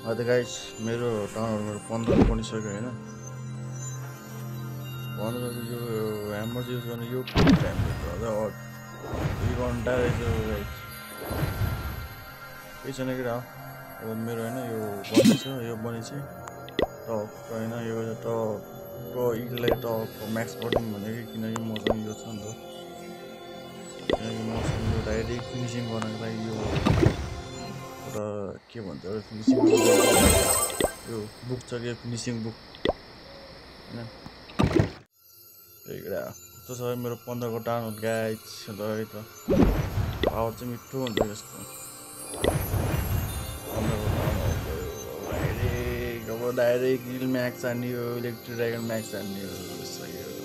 त गाइस मेरो टाउनहलबाट 15 बनिसक्यो होइन 15 को यो ह्यामर युज गर्ने यो टाइम अझ 2 घन्टा रहेछ गाइस केही छैन केटा अब मेरो होइन यो बनिन्छ यो बनिन्छ टक होइन यो टकको यसलाई टकको म्याक्स गरिदिउँ भनेको किनकि मसँग यो छ नि त किनकि मसँग यो डाइरेक्ट फिनिसिङ गर्नको लागि यो एउटा के भन्छ फिनिसिङ यो बुक छ कि फिनिसिङ बुक होइन त्यही कस्तो छ मेरो 15 को टाउन गाइज ल है त पावर चाहिँ मिठो हुन्छ यस्तो 15 को टाउन डाइरेक्ट अब डाइरेक्ट ग्रिल म्याक्स हान्ने हो इलेक्ट्रिक ड्रागन म्याक्स हान्ने हो